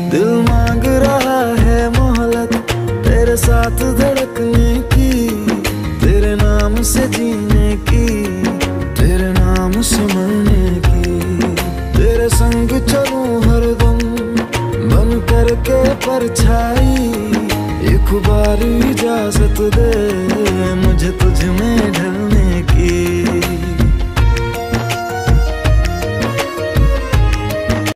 दिल मांग रहा है मोहलत तेरे साथ धड़कने की, तेरे नाम से जीने की, तेरे नाम से मरने की। तेरे संग चलूं हरदम बन करके परछाई, एक बार इजाजत दे